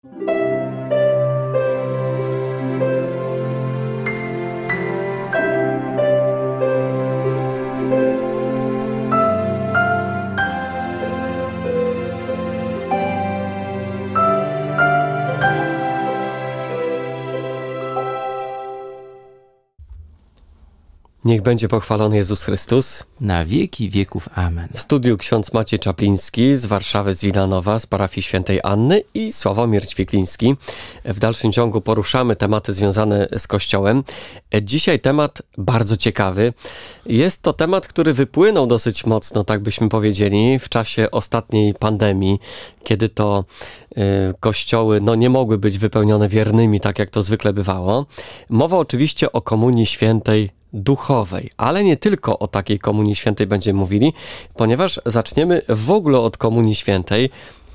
Niech będzie pochwalony Jezus Chrystus. Na wieki wieków. Amen. W studiu ksiądz Maciej Czapliński z Warszawy, z Wilanowa, z parafii Świętej Anny i Sławomir Ćwikliński. W dalszym ciągu poruszamy tematy związane z Kościołem. Dzisiaj temat bardzo ciekawy. Jest to temat, który wypłynął dosyć mocno, tak byśmy powiedzieli, w czasie ostatniej pandemii, kiedy to kościoły nie mogły być wypełnione wiernymi, tak jak to zwykle bywało. Mowa oczywiście o Komunii Świętej duchowej, ale nie tylko o takiej Komunii Świętej będziemy mówili, ponieważ zaczniemy w ogóle od Komunii Świętej.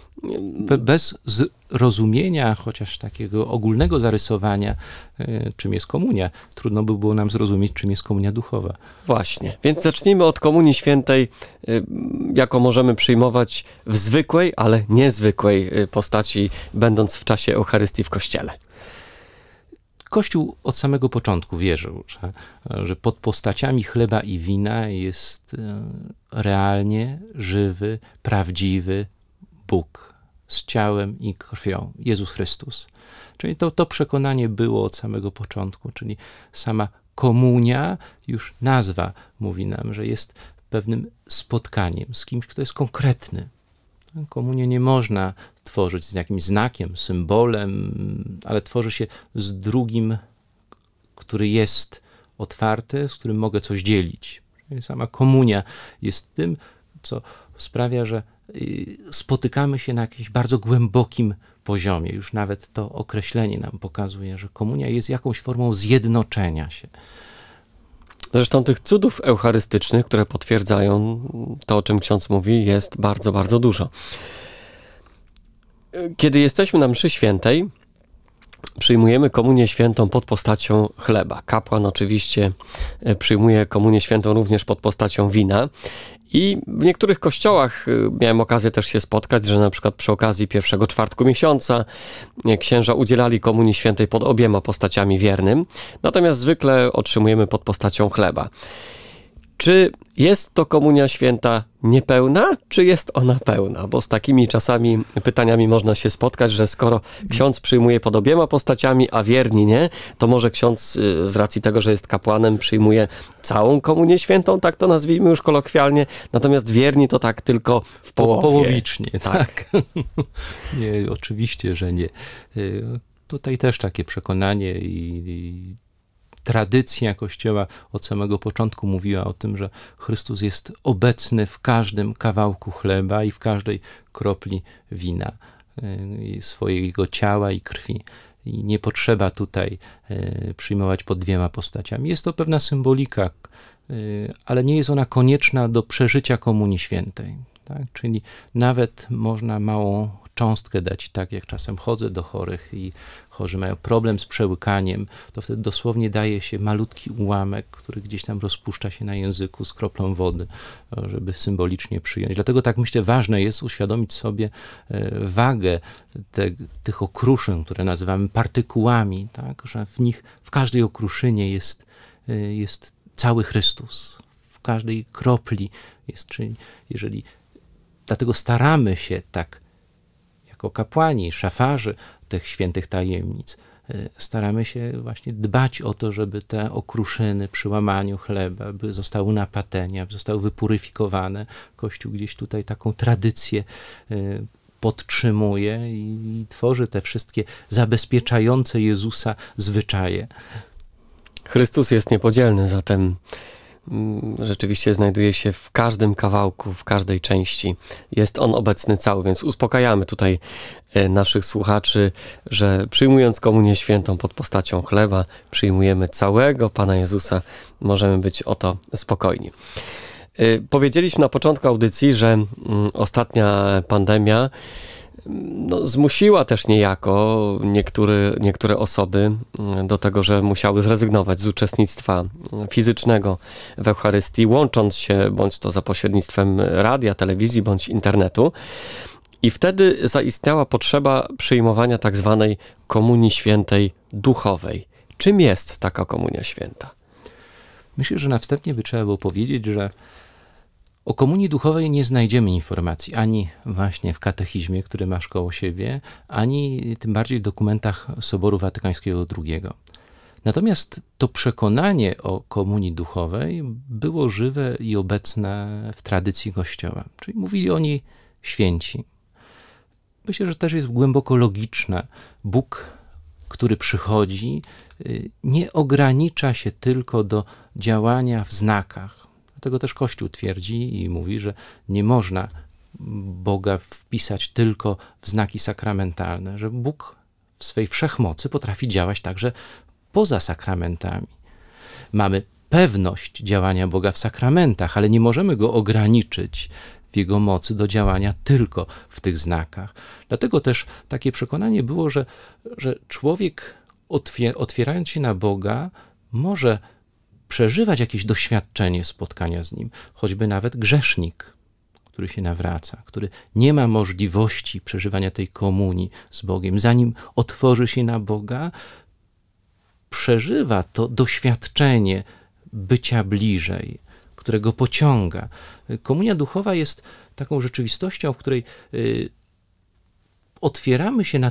Bez zrozumienia, chociaż takiego ogólnego zarysowania, czym jest komunia, trudno by było nam zrozumieć, czym jest komunia duchowa. Właśnie, więc zacznijmy od Komunii Świętej, jaką możemy przyjmować w zwykłej, ale niezwykłej postaci, będąc w czasie Eucharystii w Kościele. Kościół od samego początku wierzył, że pod postaciami chleba i wina jest realnie żywy, prawdziwy Bóg z ciałem i krwią, Jezus Chrystus. Czyli to przekonanie było od samego początku, czyli sama komunia, już nazwa mówi nam, że jest pewnym spotkaniem z kimś, kto jest konkretny. Komunię nie można tworzyć z jakimś znakiem, symbolem, ale tworzy się z drugim, który jest otwarty, z którym mogę coś dzielić. Sama komunia jest tym, co sprawia, że spotykamy się na jakimś bardzo głębokim poziomie. Już nawet to określenie nam pokazuje, że komunia jest jakąś formą zjednoczenia się. Zresztą tych cudów eucharystycznych, które potwierdzają to, o czym ksiądz mówi, jest bardzo, bardzo dużo. Kiedy jesteśmy na mszy świętej, przyjmujemy komunię świętą pod postacią chleba. Kapłan oczywiście przyjmuje komunię świętą również pod postacią wina. I w niektórych kościołach miałem okazję też się spotkać, że na przykład przy okazji pierwszego czwartku miesiąca księża udzielali komunii świętej pod obiema postaciami wiernym, natomiast zwykle otrzymujemy pod postacią chleba. Czy jest to komunia święta niepełna, czy jest ona pełna? Bo z takimi czasami pytaniami można się spotkać, że skoro ksiądz przyjmuje pod obiema postaciami, a wierni nie, to może ksiądz z racji tego, że jest kapłanem, przyjmuje całą komunię świętą, tak to nazwijmy już kolokwialnie, natomiast wierni to tak tylko w połowie. Połowicznie, tak. Nie, oczywiście, że nie. Tutaj też takie przekonanie i tradycja Kościoła od samego początku mówiła o tym, że Chrystus jest obecny w każdym kawałku chleba i w każdej kropli wina, swojego ciała i krwi. I nie potrzeba tutaj przyjmować pod dwiema postaciami. Jest to pewna symbolika, ale nie jest ona konieczna do przeżycia Komunii Świętej. Tak? Czyli nawet można małą cząstkę dać, tak jak czasem chodzę do chorych i chorzy mają problem z przełykaniem, to wtedy dosłownie daje się malutki ułamek, który gdzieś tam rozpuszcza się na języku z kroplą wody, żeby symbolicznie przyjąć. Dlatego tak myślę, ważne jest uświadomić sobie wagę tych okruszyn, które nazywamy partykułami, tak? Że w nich, w każdej okruszynie jest cały Chrystus. W każdej kropli jest, czyli jeżeli dlatego staramy się tak jako kapłani, szafarze tych świętych tajemnic, staramy się właśnie dbać o to, żeby te okruszyny przy łamaniu chleba zostały na patelni, aby zostały wypuryfikowane. Kościół gdzieś tutaj taką tradycję podtrzymuje i tworzy te wszystkie zabezpieczające Jezusa zwyczaje. Chrystus jest niepodzielny, zatem rzeczywiście znajduje się w każdym kawałku, w każdej części. Jest On obecny cały, więc uspokajamy tutaj naszych słuchaczy, że przyjmując komunię świętą pod postacią chleba, przyjmujemy całego Pana Jezusa. Możemy być o to spokojni. Powiedzieliśmy na początku audycji, że ostatnia pandemia zmusiła też niejako niektóre osoby do tego, że musiały zrezygnować z uczestnictwa fizycznego w Eucharystii, łącząc się bądź to za pośrednictwem radia, telewizji, bądź internetu. I wtedy zaistniała potrzeba przyjmowania tak zwanej Komunii Świętej duchowej. Czym jest taka Komunia Święta? Myślę, że na wstępie by trzeba było powiedzieć, że o Komunii Duchowej nie znajdziemy informacji ani właśnie w katechizmie, który masz koło siebie, ani tym bardziej w dokumentach Soboru Watykańskiego II. Natomiast to przekonanie o Komunii Duchowej było żywe i obecne w tradycji Kościoła. Czyli mówili o niej święci. Myślę, że też jest głęboko logiczne. Bóg, który przychodzi, nie ogranicza się tylko do działania w znakach. Dlatego też Kościół twierdzi i mówi, że nie można Boga wpisać tylko w znaki sakramentalne, że Bóg w swej wszechmocy potrafi działać także poza sakramentami. Mamy pewność działania Boga w sakramentach, ale nie możemy Go ograniczyć w Jego mocy do działania tylko w tych znakach. Dlatego też takie przekonanie było, że człowiek otwierając się na Boga może przeżywać jakieś doświadczenie spotkania z Nim, choćby nawet grzesznik, który się nawraca, który nie ma możliwości przeżywania tej komunii z Bogiem, zanim otworzy się na Boga, przeżywa to doświadczenie bycia bliżej, którego pociąga. Komunia duchowa jest taką rzeczywistością, w której otwieramy się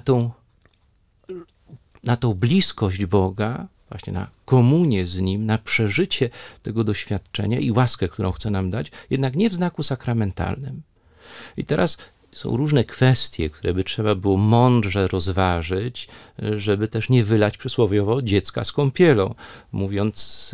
na tą bliskość Boga, właśnie na komunię z Nim, na przeżycie tego doświadczenia i łaskę, którą chce nam dać, jednak nie w znaku sakramentalnym. I teraz są różne kwestie, które by trzeba było mądrze rozważyć, żeby też nie wylać przysłowiowo dziecka z kąpielą, mówiąc,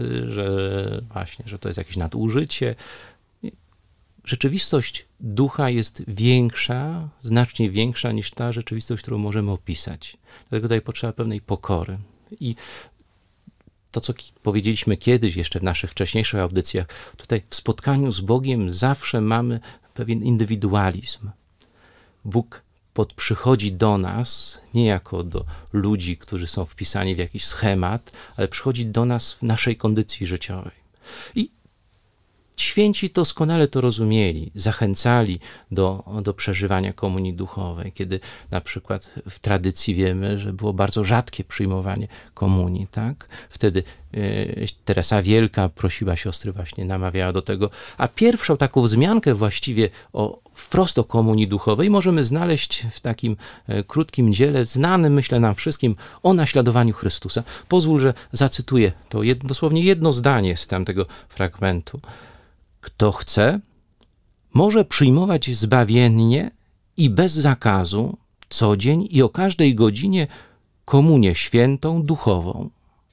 że to jest jakieś nadużycie. Rzeczywistość ducha jest większa, znacznie większa niż ta rzeczywistość, którą możemy opisać. Dlatego tutaj potrzeba pewnej pokory. I to, co powiedzieliśmy kiedyś, jeszcze w naszych wcześniejszych audycjach, tutaj w spotkaniu z Bogiem zawsze mamy pewien indywidualizm. Bóg przychodzi do nas, nie jako do ludzi, którzy są wpisani w jakiś schemat, ale przychodzi do nas w naszej kondycji życiowej. I święci doskonale to rozumieli, zachęcali do przeżywania komunii duchowej, kiedy na przykład w tradycji wiemy, że było bardzo rzadkie przyjmowanie komunii, tak? Wtedy Teresa Wielka prosiła siostry, właśnie namawiała do tego, a pierwszą taką wzmiankę właściwie wprost o komunii duchowej możemy znaleźć w takim krótkim dziele, znanym, myślę, nam wszystkim, o naśladowaniu Chrystusa. Pozwól, że zacytuję to dosłownie jedno zdanie z tamtego fragmentu. Kto chce, może przyjmować zbawiennie i bez zakazu co dzień i o każdej godzinie komunię świętą duchową.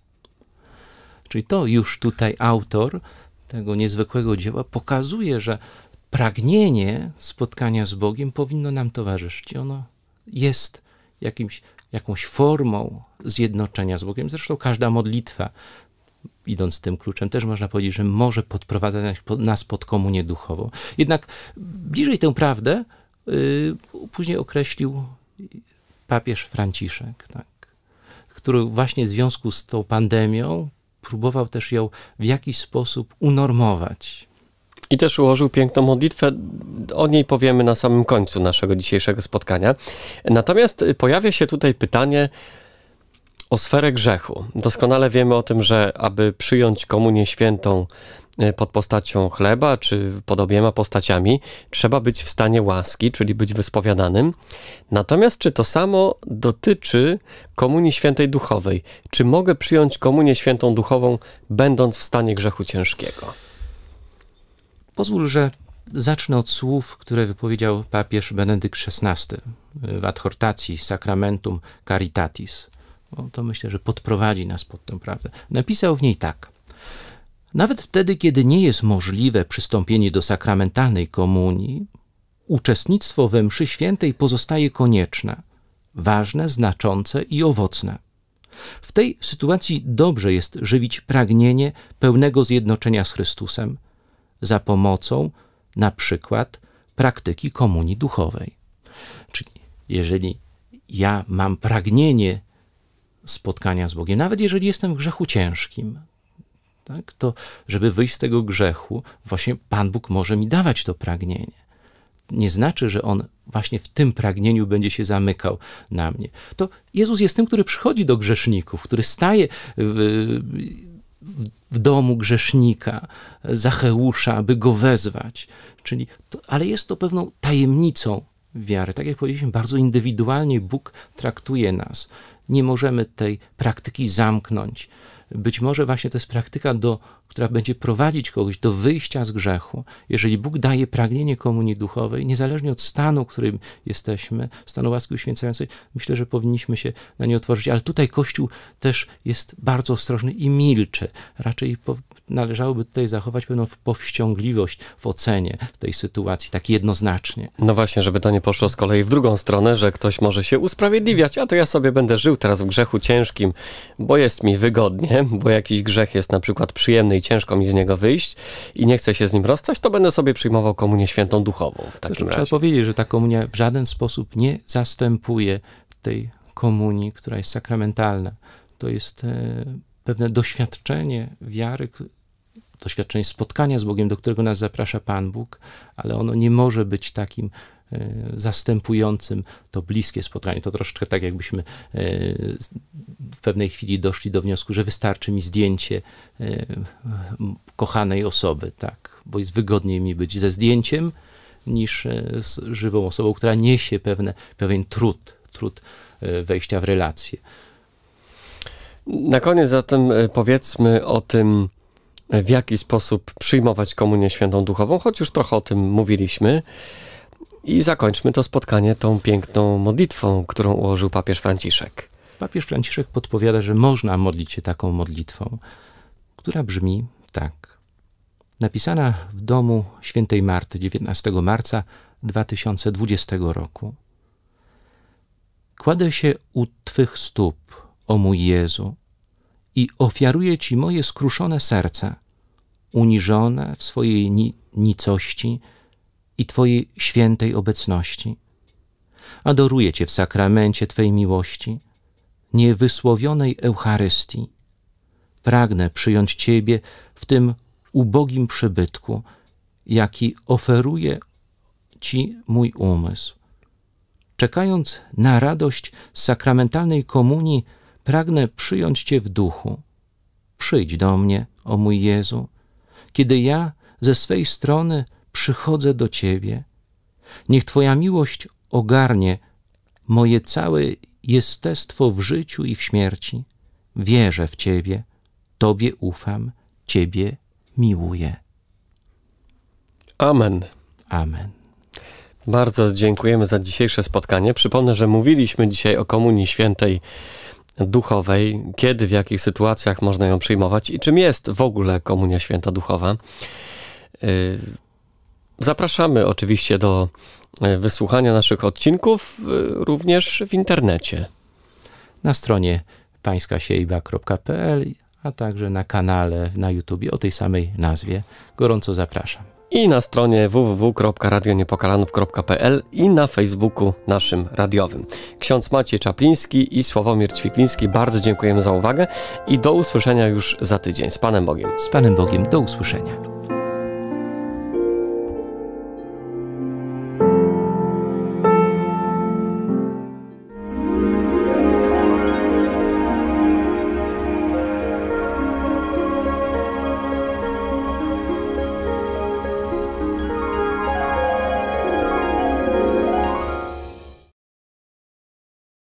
Czyli to już tutaj autor tego niezwykłego dzieła pokazuje, że pragnienie spotkania z Bogiem powinno nam towarzyszyć. Ono jest jakąś formą zjednoczenia z Bogiem. Zresztą każda modlitwa, idąc tym kluczem, też można powiedzieć, że może podprowadzać nas pod komunię duchową. Jednak bliżej tę prawdę później określił papież Franciszek, tak, który właśnie w związku z tą pandemią próbował też ją w jakiś sposób unormować. I też ułożył piękną modlitwę, o niej powiemy na samym końcu naszego dzisiejszego spotkania. Natomiast pojawia się tutaj pytanie o sferę grzechu. Doskonale wiemy o tym, że aby przyjąć komunię świętą pod postacią chleba, czy pod obiema postaciami, trzeba być w stanie łaski, czyli być wyspowiadanym. Natomiast czy to samo dotyczy komunii świętej duchowej? Czy mogę przyjąć komunię świętą duchową, będąc w stanie grzechu ciężkiego? Pozwól, że zacznę od słów, które wypowiedział papież Benedykt XVI w adhortacji Sacramentum Caritatis. To myślę, że podprowadzi nas pod tę prawdę. Napisał w niej tak. Nawet wtedy, kiedy nie jest możliwe przystąpienie do sakramentalnej komunii, uczestnictwo we mszy świętej pozostaje konieczne, ważne, znaczące i owocne. W tej sytuacji dobrze jest żywić pragnienie pełnego zjednoczenia z Chrystusem za pomocą na przykład praktyki komunii duchowej. Czyli jeżeli ja mam pragnienie spotkania z Bogiem, nawet jeżeli jestem w grzechu ciężkim, tak, to żeby wyjść z tego grzechu, właśnie Pan Bóg może mi dawać to pragnienie. nie znaczy, że on właśnie w tym pragnieniu będzie się zamykał na mnie. To Jezus jest tym, który przychodzi do grzeszników, który staje w domu grzesznika, Zacheusza, aby go wezwać. Ale jest to pewną tajemnicą wiary. Tak jak powiedzieliśmy, bardzo indywidualnie Bóg traktuje nas. Nie możemy tej praktyki zamknąć. Być może właśnie to jest praktyka, która będzie prowadzić kogoś do wyjścia z grzechu. Jeżeli Bóg daje pragnienie komunii duchowej, niezależnie od stanu, w którym jesteśmy, stanu łaski uświęcającej, myślę, że powinniśmy się na nie otworzyć. Ale tutaj Kościół też jest bardzo ostrożny i milczy. Raczej należałoby tutaj zachować pewną powściągliwość w ocenie tej sytuacji, tak jednoznacznie. No właśnie, żeby to nie poszło z kolei w drugą stronę, że ktoś może się usprawiedliwiać, a to ja sobie będę żył teraz w grzechu ciężkim, bo jest mi wygodnie, bo jakiś grzech jest na przykład przyjemny i ciężko mi z niego wyjść i nie chcę się z nim rozstać, to będę sobie przyjmował komunię świętą duchową. W takim razie. Trzeba powiedzieć, że ta komunia w żaden sposób nie zastępuje tej komunii, która jest sakramentalna. To jest pewne doświadczenie wiary, doświadczenie spotkania z Bogiem, do którego nas zaprasza Pan Bóg, ale ono nie może być takim zastępującym to bliskie spotkanie. To troszeczkę tak, jakbyśmy w pewnej chwili doszli do wniosku, że wystarczy mi zdjęcie kochanej osoby, tak, bo jest wygodniej mi być ze zdjęciem niż z żywą osobą, która niesie pewien trud wejścia w relacje. Na koniec zatem powiedzmy o tym, w jaki sposób przyjmować komunię świętą duchową, choć już trochę o tym mówiliśmy. I zakończmy to spotkanie tą piękną modlitwą, którą ułożył papież Franciszek. Papież Franciszek podpowiada, że można modlić się taką modlitwą, która brzmi tak. Napisana w domu świętej Marty 19 marca 2020 roku. Kładę się u Twych stóp, o mój Jezu, i ofiaruję Ci moje skruszone serce, uniżone w swojej nicości i Twojej świętej obecności. Adoruję Cię w sakramencie Twej miłości, niewysłowionej Eucharystii. Pragnę przyjąć Ciebie w tym ubogim przybytku, jaki oferuje Ci mój umysł. Czekając na radość z sakramentalnej komunii, pragnę przyjąć Cię w duchu. Przyjdź do mnie, o mój Jezu, kiedy ja ze swej strony przychodzę do Ciebie. Niech Twoja miłość ogarnie moje całe jestestwo w życiu i w śmierci. Wierzę w Ciebie, Tobie ufam, Ciebie miłuję. Amen. Amen. Bardzo dziękujemy za dzisiejsze spotkanie. Przypomnę, że mówiliśmy dzisiaj o Komunii Świętej Duchowej, kiedy, w jakich sytuacjach można ją przyjmować i czym jest w ogóle Komunia Święta Duchowa. Zapraszamy oczywiście do wysłuchania naszych odcinków również w internecie. Na stronie pańskasiejba.pl, a także na kanale na YouTubie o tej samej nazwie. Gorąco zapraszam. I na stronie www.radioniepokalanów.pl i na Facebooku naszym radiowym. Ksiądz Maciej Czapliński i Sławomir Ćwikliński, bardzo dziękujemy za uwagę i do usłyszenia już za tydzień. Z Panem Bogiem. Z Panem Bogiem, do usłyszenia.